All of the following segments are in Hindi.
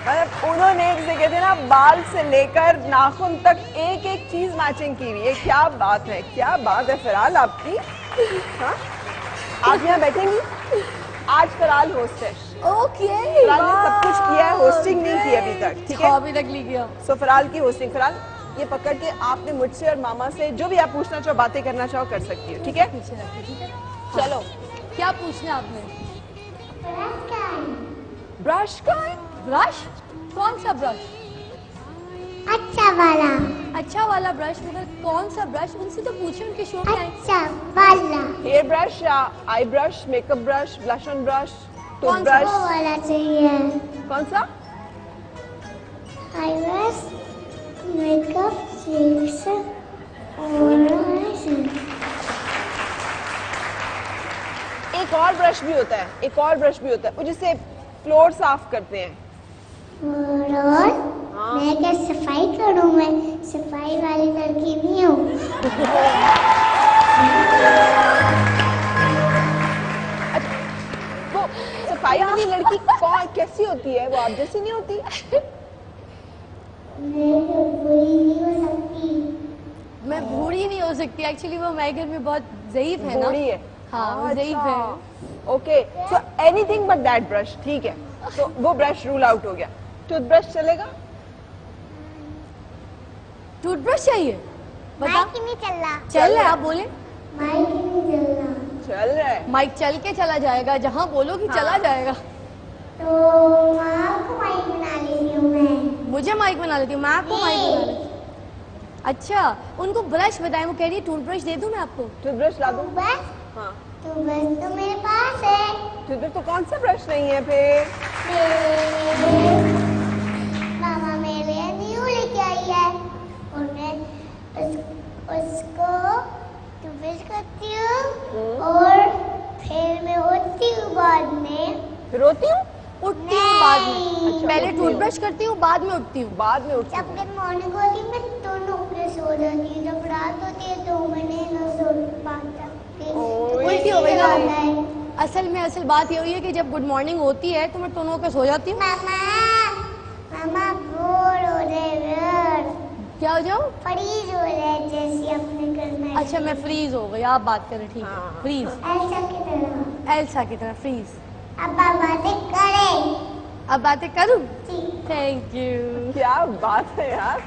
मतलब उन्होंने जिसे कहते हैं ना बाल से लेकर नाखून तक एक एक चीज मैचिंग की हुई है। क्या बात है, क्या बात है फराल आपकी। हाँ? आप यहाँ बैठेंगी? आज फराल होस्ट है। ओके। फराल ने सब कुछ किया है, होस्टिंग नहीं की अभी तक, ठीक है? अभी तक नहीं किया। सो फराल की होस्टिंग। फराल ये पकड़ के आपने मुझसे और मामा से जो भी आप पूछना चाहो, बातें करना चाहो, कर सकती हो, ठीक है? ठीक है। चलो क्या पूछना आपने? ब्रश का है? ब्रश? कौन सा ब्रश? अच्छा वाला। अच्छा वाला ब्रश? मगर कौन सा ब्रश? उनसे तो पूछे, उनके शो में आए। अच्छा वाला। हेयर ब्रश या eye brush, makeup brush, blush on brush, कौन सा टूथब्रश? वाला चाहिए। कौन सा? आई ब्रश, मेकअप, लिप्स और एक और ब्रश भी होता है, एक और ब्रश भी होता है वो जिससे फ्लोर साफ करते हैं। और मैं क्या सफाई करूं? मैं सफाई वाली लड़की नहीं हूँ। वो सफाई वाली लड़की कौन कैसी होती है? वो आप जैसी नहीं होती? मैं तो बुरी नहीं हो सकती। मैं बूढ़ी नहीं हो सकती। एक्चुअली वो हमारे घर में बहुत ज़ईफ है ना। बूढ़ी है? हाँ, वो ज़ईफ है। Okay, so anything but that brush, ठीक है? तो वो ब्रश रूल आउट हो गया। टूथब्रश चलेगा? टूथब्रश चाहिए? बता। माइक नहीं चल रहा। चल रहा है, आप बोले। माइक नहीं चल रहा। चल रहा है। माइक चल के चला जाएगा, जहाँ बोलोगी चला जाएगा। तो माँ को माइक बना लेती हूँ मैं। मुझे माइक बना लेती हूँ, मैं आपको माइक बना लेती हूँ। अच्छा, उनको ब्रश बताएं, वो कह रही है टूथब्रश दे दूँ मैं आपको? टूथब्रश ला दूँ? बस हाँ। तो बस तो मेरे पास है। टूथब्रश तो कौन सा ब्रश नहीं है फिर? मामा मेरे लिए न्यू लेके आई है और मैं उसको टूथब्रश करती हूँ और फिर मैं होती हूँ बाद में। फिर होती हूँ? उठती हूँ बाद में। अच्छा, पहले उठती हूँ। टूथब्रश करती हूँ, बाद में उठती हूँ। बाद में उठती जब हूँ। मैं मॉर्निंग होती मैं दोनों के सो जाती हूँ। जब रात होती है तो मैंने ना सो पाता। उल्टी हो गई ना। असल में असल बात ये हुई है कि जब गुड मॉर्निंग होती है तो मैं दोनों के सो जाती हूँ। मामा बोर हो रहे। क्या हो जाओ? फ्रीज हो रहे जैसे अपने करना है। अच्छा, मैं फ्रीज हो गई, आप बात करें, ठीक है। हाँ। फ्रीज, ऐसा की तरह। एल्सा की तरह फ्रीज। अब आप बातें करें। अब बातें करूँ? जी। Thank you. क्या बात है यार।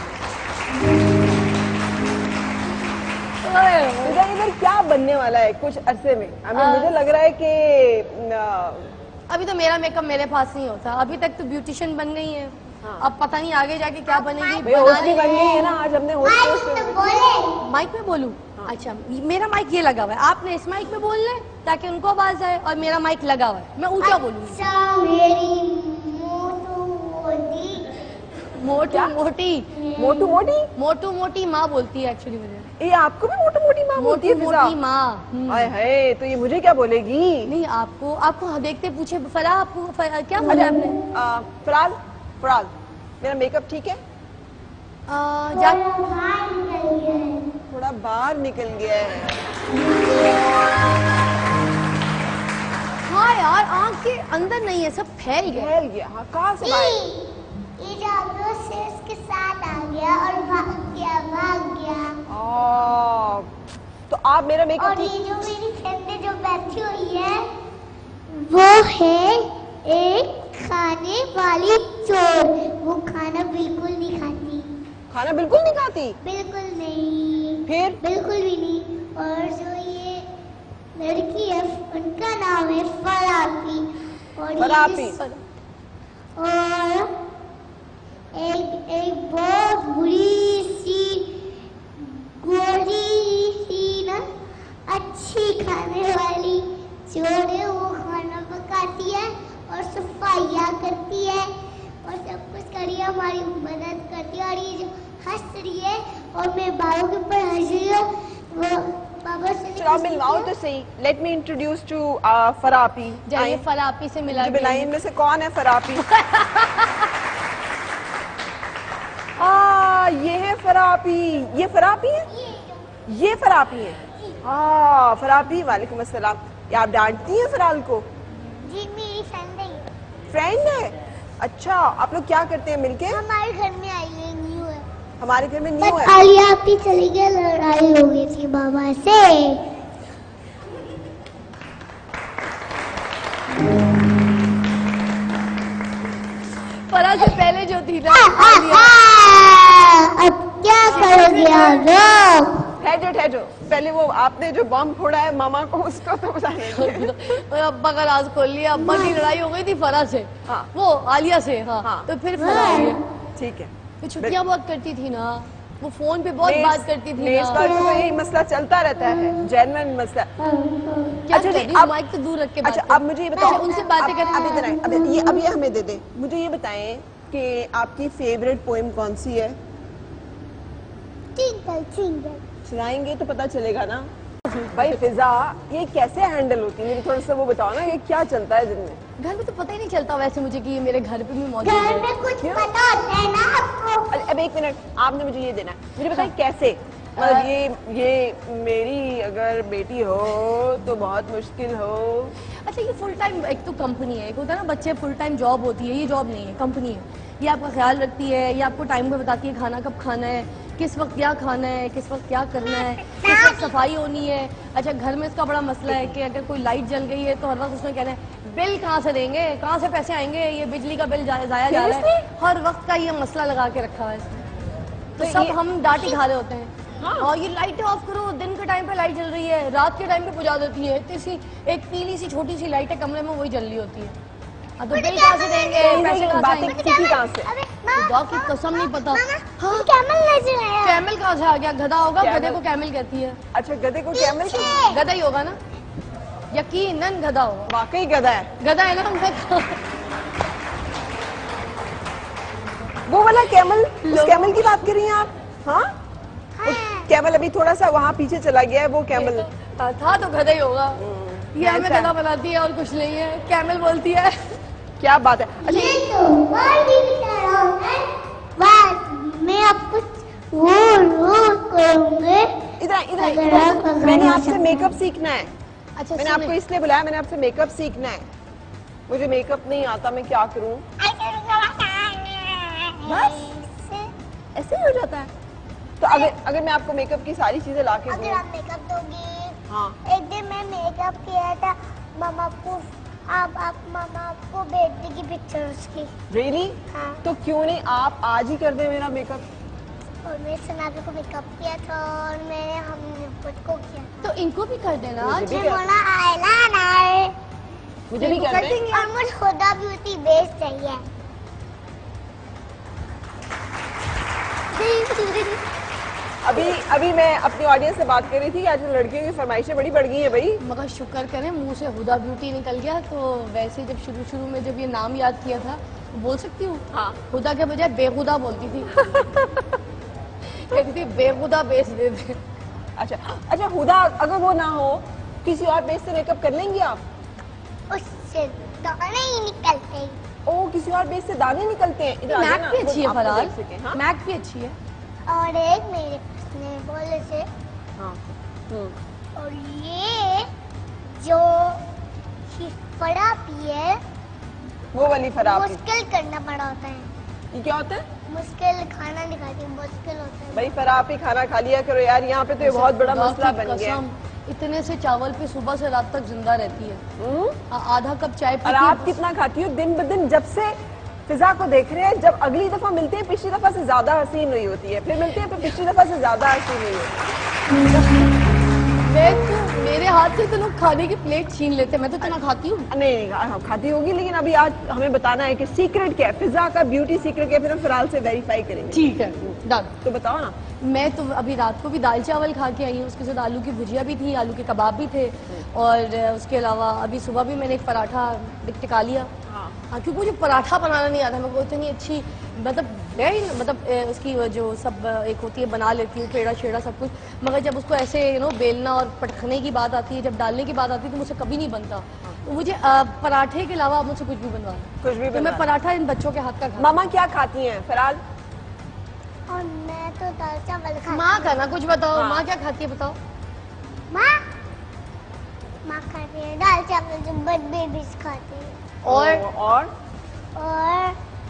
इधर क्या बनने वाला है कुछ अरसे में? मुझे लग रहा है कि अभी तो मेरा मेकअप मेरे पास नहीं होता। अभी तक तो ब्यूटिशियन बन गई है। हाँ। अब पता नहीं आगे जाके क्या बनेगी। भाई होस्ट भी बन गई है ना, आज हमने होस्ट तो बोले। माइक में बोलूं? हाँ। अच्छा, मेरा माइक ये लगा हुआ है, आपने इस माइक में बोलना है ताकि उनको आवाज आए, और मेरा माइक लगा हुआ है, मैं ऊंचा बोलूंगी। अच्छा मेरी मोटू मोटी। मोटू मोटी मोटू मोटी माँ बोलती है एक्चुअली मुझे। ये आपको भी मोटू मोटी माँ बोलती है? मोटू मोटी माँ। हाय हाय, तो ये मुझे क्या बोलेगी? नहीं, आपको देखते पूछे फरा, आपको क्या बोला आपने? फराल, फराल मेरा मेकअप ठीक है? थोड़ा बाहर निकल गया है। हाँ यार, आँख के अंदर नहीं है, सब फैल गया। हाँ, कहाँ से बाहर? ये जादू से उसके साथ आ गया और भाग गया। तो आप मेरा मेकअप और ये जो मेरी फ्रेंड है जो बैठी हुई है वो है एक खाने वाली चोर। वो खाना बिल्कुल नहीं खाती। खाना बिल्कुल नहीं खाती? बिल्कुल नहीं। फिर? बिल्कुल भी नहीं। और जो ये लड़की है उनका नाम है फरापी। और फरापी। और एक बहुत बुरी सी गोरी सी ना अच्छी खाने वाली चोर है। वो खाना पकाती है और सफाइयाँ करती है और सब कुछ करी है, हमारी मदद करती है। और ये जो हंस रही है और मैं बाबू के ऊपर हंस रही हूँ, वो बाबा से चलो मिलवाओ तो सही। लेट मी इंट्रोड्यूस टू फरापी। जाइए फरापी से मिला। इनमें से कौन है फरापी? ये है फरापी। ये फरापी है? ये फरापी है। फरापी, वालेकुम अस्सलाम। ये आप डांटती हैं फराल को? जी मेरी फ्रेंड है। फ्रेंड है? अच्छा, आप लोग क्या करते हैं मिलके? हमारे घर में आलिया न्यू है। हमारे घर में न्यू है। आलिया आपकी चली गई, लड़ाई हो गई थी बाबा से। फराल से पहले जो थी ना अब क्या करोगे आप लोग? ठहरो, पहले वो आपने जो बम फोड़ा है मामा को, उसको तो बताने दो। अब्बा का राज खोल लिया। अब्बा की लड़ाई हो गई थी फराल से, हाँ। वो आलिया से, हाँ, हाँ। तो फिर फराल है। ठीक है। वो छुट्टियां बहुत करती थी ना, वो फोन पे बहुत बात करती थी ना। तो यही मसला चलता रहता है, जेन्युइन मसला। क्या अच्छा जी, अब माइक तो दूर रख के बात अच्छा कर। अब मुझे ये बताओ, उनसे बातें करें। अब ये हमें दे दे। मुझे ये बताएं कि आपकी फेवरेट पोएम कौन सी है? Twinkle twinkle. सुनाएंगे तो पता चलेगा ना। भाई फिजा, ये कैसे हैंडल होती है? मुझे थोड़ा सा वो बताओ ना, ये क्या चलता है दिन में? घर में तो पता ही नहीं चलता वैसे मुझे कि ये मेरे घर पे भी मौजूद घर है। में कुछ पता होता है ना आपको? अब एक मिनट, आपने मुझे ये देना है, मुझे बताइए कैसे? मतलब ये मेरी अगर बेटी हो तो बहुत मुश्किल हो। अच्छा, ये फुल टाइम एक तो कंपनी है, एक होता है ना बच्चे फुल टाइम जॉब होती है, ये जॉब नहीं है, कंपनी है। ये आपका ख्याल रखती है, ये आपको टाइम पे बताती है खाना कब खाना है, किस वक्त क्या खाना है, किस वक्त क्या करना है, किस वक्त सफाई होनी है। अच्छा, घर में इसका बड़ा मसला है कि अगर कोई लाइट जल गई है तो हर वक्त उसने कहना है बिल कहाँ से देंगे, कहाँ से पैसे आएंगे, ये बिजली का बिल जाया जा रहा है। हर वक्त का ये मसला लगा के रखा है इसने। तो सब हम डांट ही खा रहे होते हैं। और ये लाइटें ऑफ करो, दिन के टाइम पे लाइट जल रही है, रात के टाइम पे बुझा देती है। इतनी एक पीली सी छोटी सी लाइट है कमरे में, वही जल रही होती है। अब तो बिल कहाँ से देंगे, पैसे कहाँ से आएंगे? कहाँ से? खुदा की कसम नहीं पता। हाँ, कैमल नजर आया। कैमल कहाँ से आ गया? गधा होगा, गधे को कैमल कहती है। अच्छा, गधे को कैमल? गधा ही होगा ना, यकीनन गधा होगा। वाकई गधा है। गधा है ना। वो वाला कैमल, उस कैमल की बात कर रही हैं आप? हाँ, कैमल अभी थोड़ा सा वहाँ पीछे चला गया है वो कैमल। था तो गधा ही होगा। ये हमें गधा बनाती है और कुछ नहीं है, कैमल बोलती है। क्या बात है। अच्छा, ये तो वर्ल्ड ही बता रहा हूँ मैं। बस मैं आपको वो करूँगी। इधर मैंने आपसे मेकअप सीखना है। अच्छा, मैंने आपको इसलिए बुलाया, मैंने आपसे मेकअप सीखना है। मुझे मेकअप नहीं आता, मैं क्या करूँ? बस ऐसे ही हो जाता है। तो अगर मैं आपको मेकअप की सारी चीजें ला के दूँ? अगर आप मेकअप दोगी। हाँ। एक दिन मैं मेकअप किया था, मामा को आप मामा को भेज देगी पिक्चर उसकी। रियली? हाँ। तो क्यों नहीं आप आज ही कर दे मेरा मेकअप? और मैं सनाबी को मेकअप किया था और मैंने हमने खुद को किया। तो इनको भी कर देना। मुझे भी कर- बोला आईलाइनर मुझे भी कर देंगे। और मुझे खुदा ब्यूटी बेस चाहिए। अभी मैं अपनी ऑडियंस से बात कर रही थी कि आजकल लड़कियों की फरमाइशें बड़ी बढ़ गई हैं भाई। मगर शुक्र करें मुंह से हुदा ब्यूटी निकल गया। तो वैसे जब शुरू में जब ये नाम याद किया था, बोल सकती हूँ। हाँ। हुदा के बजाय बेहुदा बोलती थी। कहती थी बेहुदा बेस दे दे। अच्छा, हुदा अगर वो ना हो, किसी और बेस से मेकअप कर लेंगी आप? उससे दाने ही निकलते। ओ, किसी और बेस से दाने निकलते हैं। इधर आ मैक जाना, भी अच्छी है आपको फराल, देख सकें, हाँ? मैक भी अच्छी है। और एक मेरे ने बोले से। हाँ। और ये जो फड़ा पिए वो वाली फराब। मुश्किल करना पड़ा होता है। ये क्या होता है? मुश्किल खाना नहीं खाती, मुश्किल होता है। भाई फराब ही खाना खा लिया करो यार, यहाँ पे तो ये बहुत बड़ा मसला बन गया है। इतने से चावल पे सुबह से रात तक जिंदा रहती है। आधा कप चाय और आप कितना खाती हो दिन ब दिन? जब से फिजा को देख रहे हैं, जब अगली दफा मिलते हैं पिछली दफा से ज्यादा हसीन नहीं होती है, फिर मिलते हैं तो पिछली दफा से ज्यादा हसीन नहीं होती। मेरे हाथ से तो लोग खाने की प्लेट छीन लेते हैं, मैं तो इतना खाती हूँ। नहीं खाती होगी, लेकिन अभी आज हमें बताना है कि सीक्रेट क्या है, फिजा का ब्यूटी सीक्रेट क्या है, फिर हम फराल से वेरीफाई करेंगे। ठीक है, डन। तो बताओ ना। मैं तो अभी रात को भी दाल चावल खा के आई हूँ, उसके साथ आलू की भुजिया भी थी, आलू के कबाब भी थे, और उसके अलावा अभी सुबह भी मैंने एक पराठा टिका लिया। हाँ, क्योंकि मुझे पराठा बनाना नहीं आता, मैं इतनी अच्छी मतलब उसकी जो सब एक होती है बना लेती हूँ, पेड़ा शेड़ा सब कुछ, मगर जब उसको ऐसे बेलना और पटखने की बात आती है, जब डालने की बात आती है, तो मुझसे कभी नहीं बनता। तो मुझे पराठे के अलावा मुझसे कुछ भी बनवा, कुछ भी तो मैं पराठा इन बच्चों के हाथ का खाती। मामा क्या खाती हैं फराल? और मैं तो दाल चावल खाती। माँ का ना कुछ बताओ। माँ क्या खाती है बताओ? माँ खाती है दाल चावल जो बर्थ बेबीज खाते हैं। और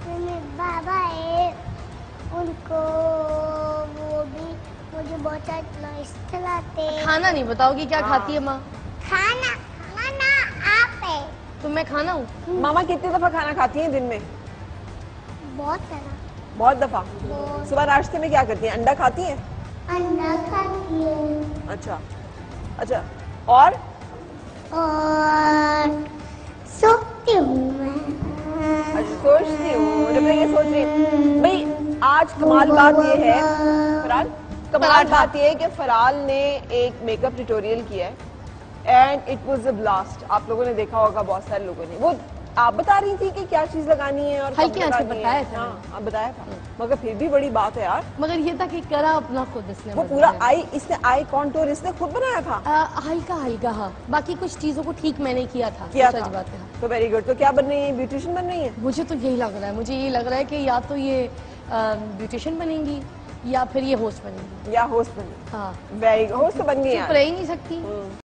मेरे बाबा है, उनको वो भी मुझे बहुत खिलाते हैं। खाना नहीं बताओगी क्या खाती है माँ? खाना खाना आप है। तो मैं खाना हूँ? मामा कितनी दफा खाना खाती हैं दिन में? बहुत तरह। बहुत दफा। बहुत। सुबह नाश्ते में क्या करती हैं? अंडा खाती हैं? अंडा खाती है। अच्छा अच्छा। और सोती हूँ मैं। अच्छा सोचती हूँ, जब मैं ये सोच रही हूँ भाई आज कमाल बात ये है फराल, कमाल बात ये है कि फराल ने एक मेकअप ट्यूटोरियल किया है and it was a blast. आप लोगों ने देखा होगा, बहुत सारे लोगों ने। वो आप बता रही थी कि क्या चीज लगानी है और हल्के हाथ से बताया था। हाँ आप बताया था, मगर फिर भी बड़ी बात है यार। मगर ये था कि करा अपना खुद इसने। वो पूरा आई, इसने आई कॉन्टूर इसने खुद बनाया था। हल्का हल्का हाँ, बाकी कुछ चीजों को ठीक मैंने किया था। था। बात है। तो वेरी गुड। तो क्या बन रही है? ब्यूटिशियन बन रही है? मुझे तो यही लग रहा है, मुझे यही लग रहा है कि या तो ये ब्यूटिशियन बनेंगी या फिर ये होस्ट बनेंगी। या होस्ट बनी? हाँ वेरी होस्ट तो बन गई चुप यार। रह ही नहीं सकती।